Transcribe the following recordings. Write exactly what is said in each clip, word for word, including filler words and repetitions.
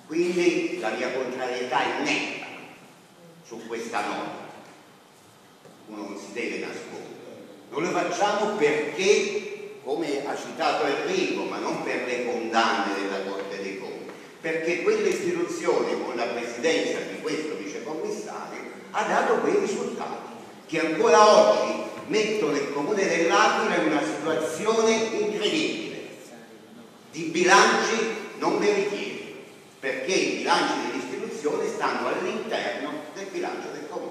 Quindi la mia contrarietà è netta su questa norma, uno non si deve nascondere. Non lo facciamo perché, come ha citato Enrico, ma non per le condanne della Corte dei Conti, perché quell'istituzione con la presidenza di questo vicecommissario ha dato quei risultati che ancora oggi mettono il Comune dell'Aquila in una situazione incredibile di bilanci non veritieri, perché i bilanci dell'istituzione stanno all'interno del bilancio del Comune.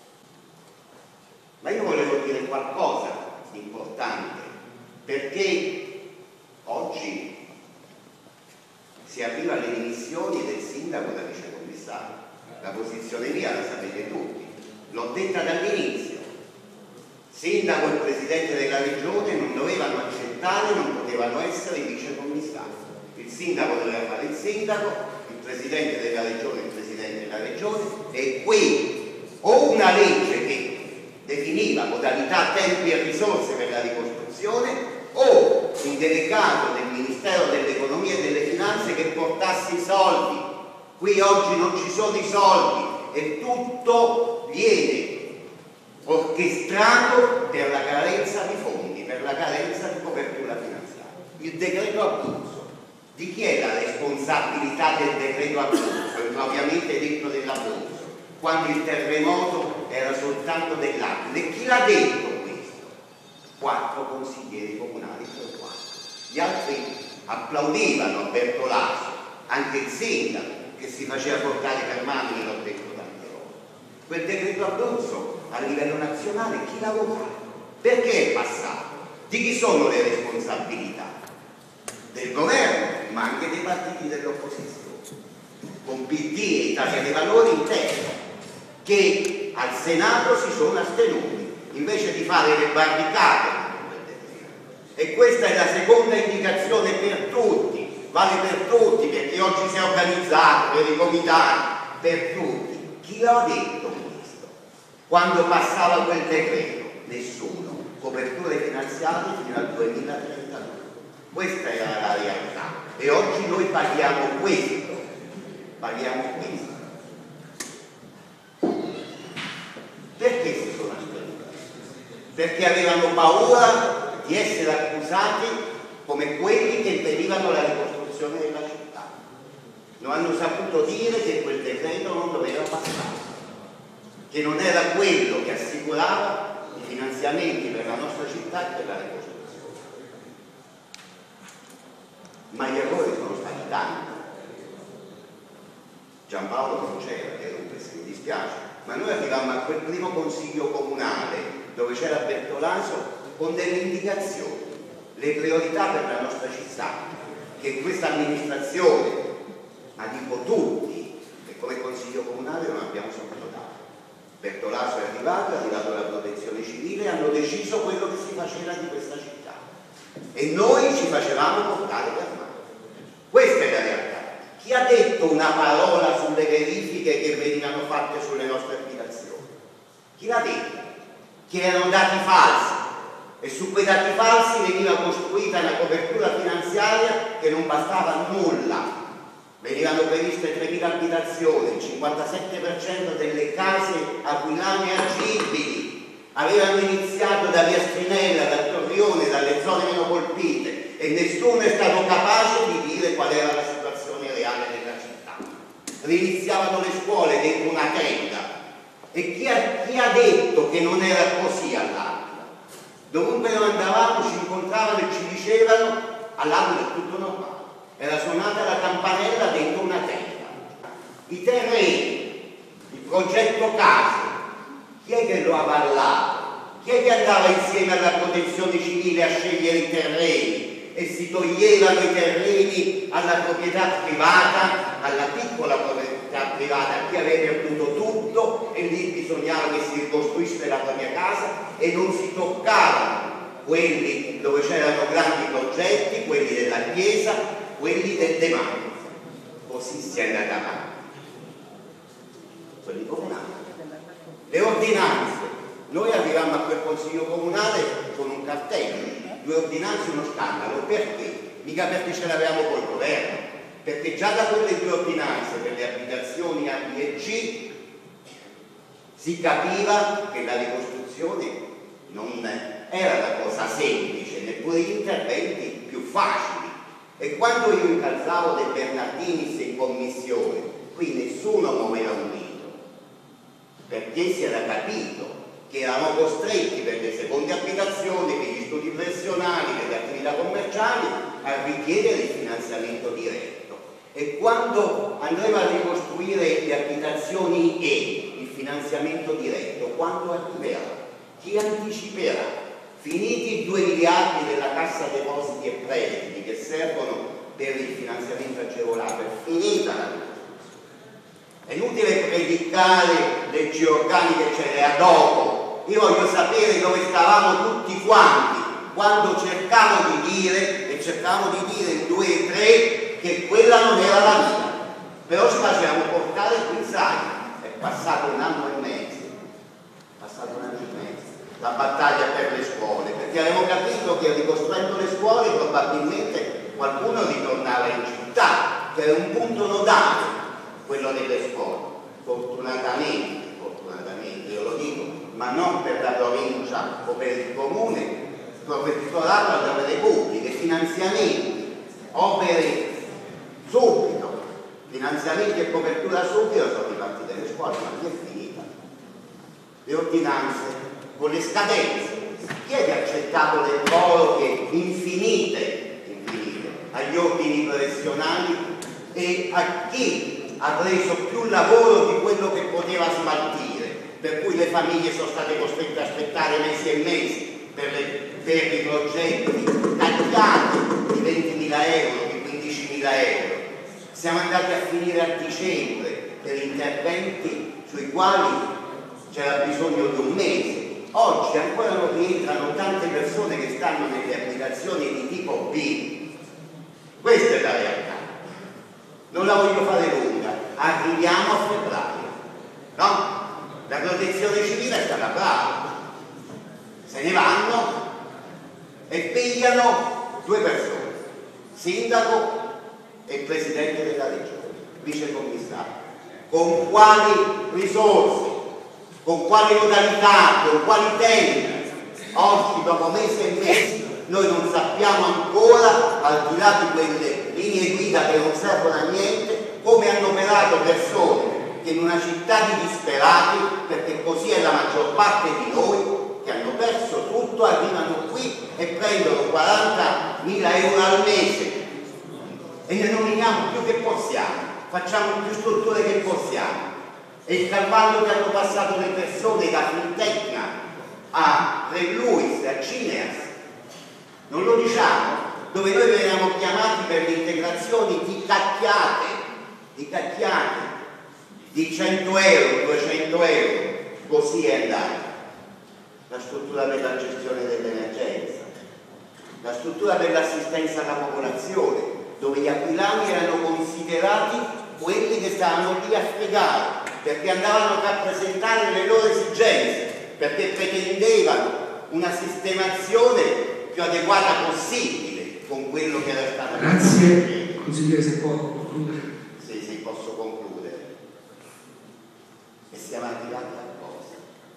Ma io volevo dire qualcosa di importante, perché oggi si arriva alle dimissioni del sindaco da vicecommissario. La posizione mia la sapete tutti, l'ho detta dall'inizio. Sindaco e presidente della regione non dovevano accettare, non potevano essere i vicecommissari. Il sindaco doveva fare il sindaco, il presidente della regione il presidente della regione, e qui o una legge che definiva modalità, tempi e risorse per la ricostruzione, o un delegato del Ministero dell'Economia e delle Finanze che portasse i soldi. Qui oggi non ci sono i soldi e tutto viene orchestrato per la carenza di fondi, per la carenza di copertura finanziaria. Il decreto Abruzzo, di chi è la responsabilità del decreto Abruzzo? Ovviamente detto dell'Abruzzo, quando il terremoto era soltanto dell'Aquila. E chi l'ha detto questo? Quattro consiglieri comunali per quattro. Gli altri applaudivano a Bertolaso, anche il sindaco che si faceva portare per mano, me l'ho detto tante volte. Quel decreto Abruzzo a livello nazionale chi l'ha votato? Perché è passato? Di chi sono le responsabilità? Del governo, ma anche dei partiti dell'opposizione, con P D e Italia dei Valori in testa, che al Senato si sono astenuti invece di fare le barricate. E questa è la seconda indicazione per tutti, vale per tutti, perché oggi si è organizzato per i comitati, per tutti. Chi l'ha detto questo? Quando passava quel decreto? Nessuno. Coperture finanziarie fino al duemilatrentadue. Questa era la realtà. E oggi noi paghiamo questo. Paghiamo questo. Perché si sono astenuti? Perché avevano paura di essere accusati come quelli che impedivano la ricostruzione della città. Non hanno saputo dire che quel decreto non doveva passare, che non era quello che assicurava i finanziamenti per la nostra città e per la ricostruzione. Ma gli errori sono stati tanti. Giampaolo non c'era, che mi dispiace, ma noi arrivammo a quel primo consiglio comunale dove c'era Bertolaso con delle indicazioni, le priorità per la nostra città, che questa amministrazione, ma dico tutti, che come consiglio comunale non abbiamo saputo dare. Bertolaso è arrivato, è arrivato la protezione civile, hanno deciso quello che si faceva di questa città e noi ci facevamo portare per mano. Questa è la realtà. Chi ha detto una parola sulle verifiche che venivano fatte sulle nostre abitazioni? Chi l'ha detto? Che erano dati falsi e su quei dati falsi veniva costruita una copertura finanziaria che non bastava a nulla. Venivano previste tremila abitazioni, il cinquantasette per cento delle case aquilane agibili. Avevano iniziato da Via Strinella, da Torrione, dalle zone meno colpite e nessuno è stato capace di dire qual era la situazione reale della città. Riniziavano le scuole dentro una tenda. E chi ha, chi ha detto che non era così all'Aquila? Dovunque noi andavamo ci incontravano e ci dicevano all'Aquila è tutto normale. Era suonata la campanella dentro una tenda. I terreni, il progetto case, chi è che lo avallato? Chi è che andava insieme alla protezione civile a scegliere i terreni e si toglievano i terreni alla proprietà privata, alla piccola proprietà privata, a chi aveva perduto tutto e lì bisognava che si ricostruisse la propria casa e non si toccavano quelli dove c'erano grandi progetti, quelli della chiesa, quelli del demanio. Così si è andata avanti. Quelli comunali. Le ordinanze. Noi arrivammo a quel consiglio comunale con un cartello, due ordinanze, uno scandalo. Perché? Mica perché ce l'avevamo col governo, perché già da quelle due ordinanze per le abitazioni A, B e C si capiva che la ricostruzione non era la cosa semplice, neppure gli interventi più facili. E quando io incalzavo De Bernardinis in commissione, qui nessuno muoveva un dito, perché si era capito che erano costretti per le seconde abitazioni, per gli studi professionali, per le attività commerciali, a richiedere il finanziamento diretto. E quando andremo a ricostruire le abitazioni E, il finanziamento diretto, quando arriverà? Chi anticiperà? Finiti i due miliardi della Cassa Depositi e Prestiti che servono per il finanziamento agevolato, è finita la ricostruzione. È inutile predicare leggi organiche ce le ha dopo. Io voglio sapere dove stavamo tutti quanti quando cercavo di dire, e cercavo di dire in due e tre, che quella non era la via. Però ci facevamo portare qui, sai, è passato un anno e mezzo, è passato un anno e mezzo, la battaglia per le scuole, perché avevamo capito che ricostruendo le scuole probabilmente qualcuno ritornava in città, che era un punto nodale, quello delle scuole. Fortunatamente, fortunatamente, io lo dico, ma non per la provincia o per il comune, il professorato alle opere pubbliche, finanziamenti, opere subito, finanziamenti e copertura subito sono ripartite le scuole, ma chi è finita? Le ordinanze con le scadenze. Chi è che ha accettato le proroghe infinite, infinite agli ordini professionali e a chi ha preso più lavoro di quello che poteva smaltire, per cui le famiglie sono state costrette a aspettare mesi e mesi per, le, per i progetti tagliati di ventimila euro, di quindicimila euro. Siamo andati a finire a dicembre per interventi sui quali c'era bisogno di un mese. Oggi ancora non rientrano tante persone che stanno nelle abitazioni di tipo B. Questa è la realtà. Non la voglio fare lunga. Arriviamo a febbraio, no? La protezione civile è stata brava. Se ne vanno e pigliano due persone, sindaco e il presidente della regione, vicecommissario. Con quali risorse? Con quali modalità, con quali tempi? Oggi, dopo mesi e mesi, noi non sappiamo ancora, al di là di quelle linee guida che non servono a niente, come hanno operato persone che in una città di disperati, perché così è la maggior parte di noi, che hanno perso tutto, arrivano qui e prendono quarantamila euro al mese e ne nominiamo più che possiamo, facciamo più strutture che possiamo. E il cavallo che hanno passato le persone da Fintecna a Re Luis, a Cineas, non lo diciamo, dove noi veniamo chiamati per le integrazioni di cacchiate, di cacchiate, di cento euro, duecento euro, così è andata. La struttura per la gestione dell'emergenza, la struttura per l'assistenza alla popolazione, dove gli aquilani erano considerati quelli che stavano lì a spiegare, perché andavano a rappresentare le loro esigenze, perché pretendevano una sistemazione più adeguata possibile con quello che era stato. Grazie, consigliere, se può concludere. Sì, sì, posso concludere. E siamo arrivati a cosa?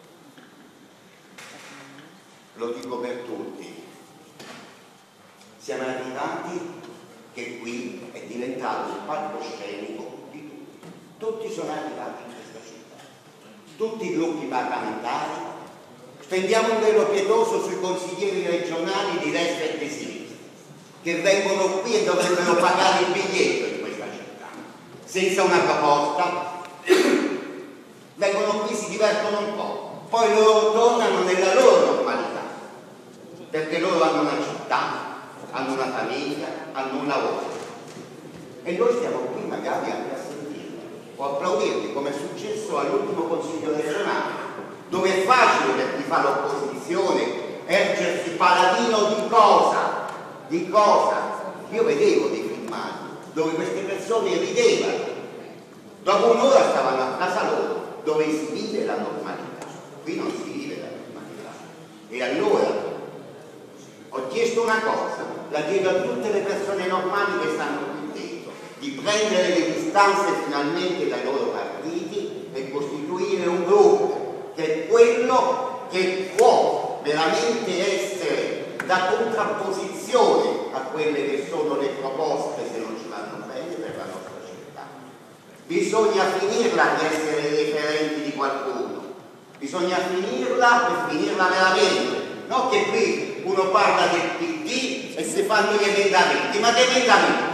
Lo dico per tutti. Siamo arrivati che qui è diventato il palcoscenico di tutti. Tutti sono arrivati in questa città, tutti i gruppi parlamentari. Spendiamo un velo pietoso sui consiglieri regionali di destra e di sinistra, che vengono qui e dovrebbero pagare il biglietto in questa città, senza una proposta. Vengono qui, si divertono un po', poi loro tornano nella loro normalità, perché loro hanno una città, hanno una famiglia, hanno un lavoro. E noi stiamo qui magari anche a sentirli o applaudirli, come è successo all'ultimo Consiglio regionale, dove è facile per chi fa l'opposizione ergersi paladino di cosa? Di cosa? Io vedevo dei filmati dove queste persone ridevano, dopo un'ora stavano a casa loro, dove si vive la normalità. Qui non si vive la normalità. E allora ho chiesto una cosa, la chiedo a tutte le persone normali che stanno qui dentro, di prendere le distanze finalmente dai loro partiti e costituire un gruppo che è quello che può veramente essere da contrapposizione a quelle che sono le proposte, se non ci vanno bene, per la nostra città. Bisogna finirla di essere referenti di qualcuno, bisogna finirla e finirla veramente, non che qui uno parla del P D e si fanno gli emendamenti, ma che emendamenti?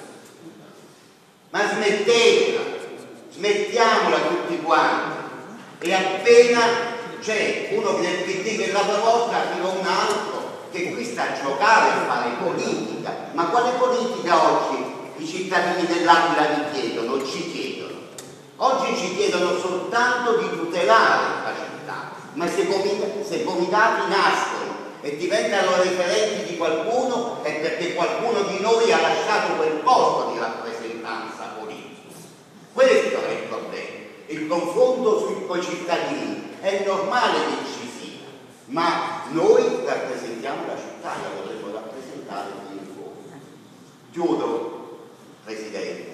Ma smettetela, smettiamola tutti quanti, e appena c'è uno del P D che la proposta, arriva un altro che qui sta a giocare a fare politica. Ma quale politica oggi i cittadini dell'Aquila vi chiedono, non ci chiedono? Oggi ci chiedono soltanto di tutelare la città, ma se i comitati nascono e diventano referenti di qualcuno è perché qualcuno di noi ha lasciato quel posto di rappresentanza politica. Questo è il problema. Il confronto sui, con i cittadini è normale che ci sia, ma noi rappresentiamo la città, la dovremmo rappresentare fino in fondo. Chiudo, Presidente.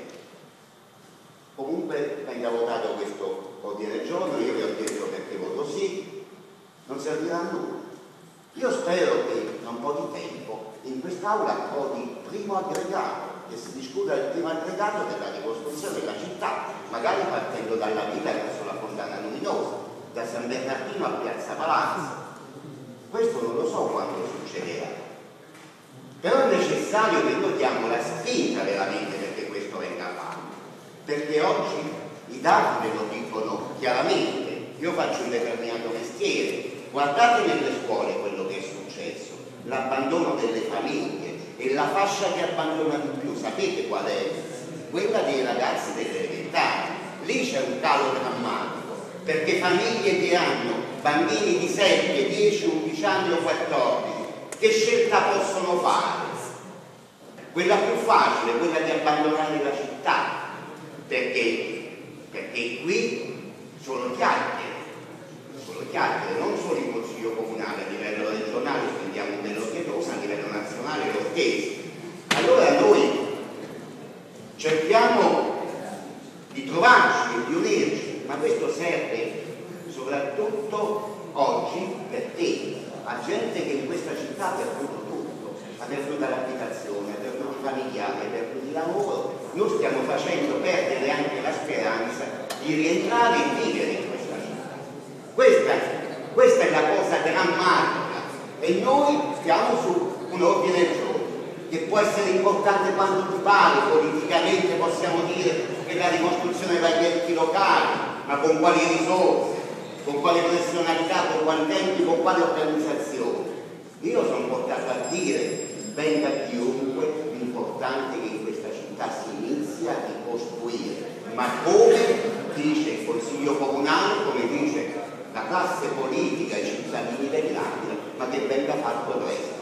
Comunque venga votato questo ordine del giorno, io vi ho detto perché voto sì, non servirà a nulla. Io spero che tra un po' di tempo in quest'Aula un po' di primo aggregato, che si discuta del primo aggregato della ricostruzione della città, magari partendo dalla villa verso la Fontana Luminosa, da San Bernardino a Piazza Palazzo. Questo non lo so quando succederà, però è necessario che noi diamo la spinta veramente perché questo venga fatto, perché oggi i dati ve lo dicono chiaramente. Io faccio un determinato mestiere, guardate nelle scuole quello che è successo, l'abbandono delle famiglie, e la fascia che abbandona di più, sapete qual è? Quella dei ragazzi delle elementari. Lì c'è un calo drammatico, perché famiglie che hanno bambini di sette, dieci, undici anni o quattordici, che scelta possono fare? Quella più facile, quella di abbandonare la città, perché, perché qui sono chiacchiere, solo chiacchiere, non solo il Consiglio Comunale, a livello regionale spendiamo dello schiedoso, a livello nazionale lo stesso. Allora noi cerchiamo di trovarci e di unirci, ma questo serve soprattutto oggi per te, a gente che in questa città ha perduto tutto, ha perduto l'abitazione, ha perduto i familiari, ha perduto il lavoro. Noi stiamo facendo perdere anche la speranza di rientrare e vivere in questa città. Questa, questa è la cosa drammatica, e noi stiamo su un ordine del giorno che può essere importante quando ti pare, politicamente possiamo dire che la ricostruzione va agli enti locali, ma con quali risorse, con quale professionalità, con quali tempi, con quale organizzazione. Io sono portato a dire, venga chiunque, l'importante è che in questa città si inizia a ricostruire, ma come dice il Consiglio Comunale, come dice la classe politica, i cittadini dell'Aquila, ma che venga fatto presto.